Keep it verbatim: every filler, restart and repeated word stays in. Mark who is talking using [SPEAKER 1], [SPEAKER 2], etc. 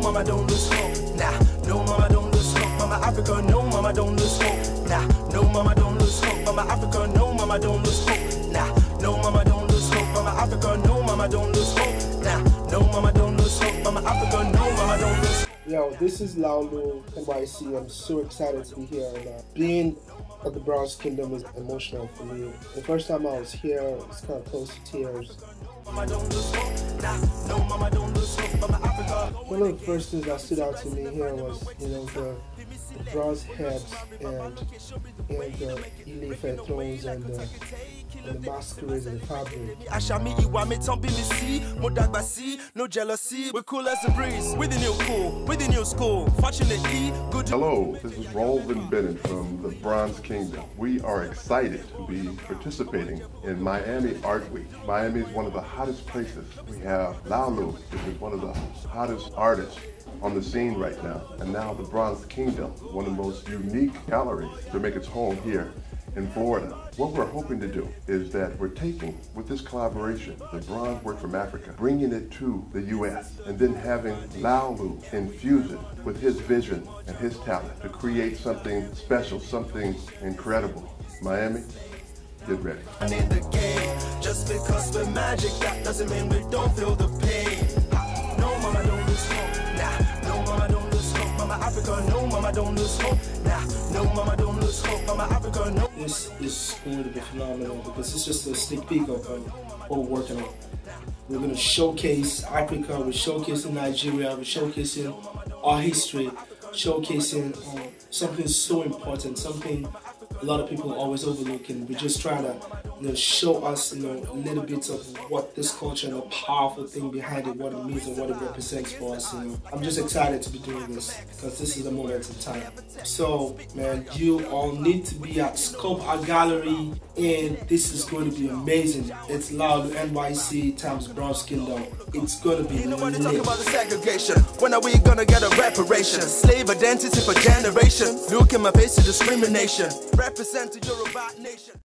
[SPEAKER 1] mama, don't lose hope. Nah, no mama, don't lose hope. Mama Africa, no mama, don't lose hope. Nah, no mama, don't lose hope. Mama Africa, no mama, don't lose hope. Nah, no mama, don't lose hope. Mama Africa, no mama, don't lose hope. Nah, no mama, don't lose hope. Mama Africa, no mama, don't lose hope.
[SPEAKER 2] Yo, this is Laulu N Y C. I'm so excited to be here, and uh, being at the Bronze Kingdom is emotional for me. The first time I was here, it was kind of close to tears. One of the first things that stood out to me here was, you know, the, the bronze heads and, and the Ile-Ife thrones and the, and the masquerades and the fabric.
[SPEAKER 1] No jealousy, we're cool as a breeze. With the new cool, with the new school. Fortunately, good.
[SPEAKER 3] Hello, this is Rolvin Bennett from the Bronze Kingdom. We are excited to be participating in Miami Art Week. Miami is one of the hottest places. We have Laulu, which is one of the hottest artists on the scene right now. And now the Bronze Kingdom, one of the most unique galleries to make its home here in Florida. What we're hoping to do is that we're taking, with this collaboration, the bronze work from Africa, bringing it to the U S, and then having Laulu infuse it with his vision and his talent to create something special, something incredible. Miami, get ready.
[SPEAKER 1] In the game, just because we're magic, that doesn't mean we don't feel the pain. No mama, don't lose hope. Nah, no mama, don't lose hope. Mama Africa, no mama, don't lose hope. Nah, no mama, don't lose hope. Mama Africa, no.
[SPEAKER 2] This is going to be phenomenal because it's just a sneak peek of um, what we're working on. We're going to showcase Africa, we're showcasing Nigeria, we're showcasing our history, showcasing um, something so important, something a lot of people are always overlooking. We're just trying to, you know, show us, you know, a little bit of what this culture and the powerful thing behind it, what it means and what it represents for us. You know, I'm just excited to be doing this because this is the moment in time. So, man, you all need to be at Scope Art Gallery, and this is going to be amazing. It's Laulu N Y C times Bronze Kingdom. It's going to be
[SPEAKER 1] lit. When they
[SPEAKER 2] lit.
[SPEAKER 1] talk about the segregation, when are we gonna get a reparation? Slave identity for generations. Look in my face to discrimination. Represent the Yoruba nation.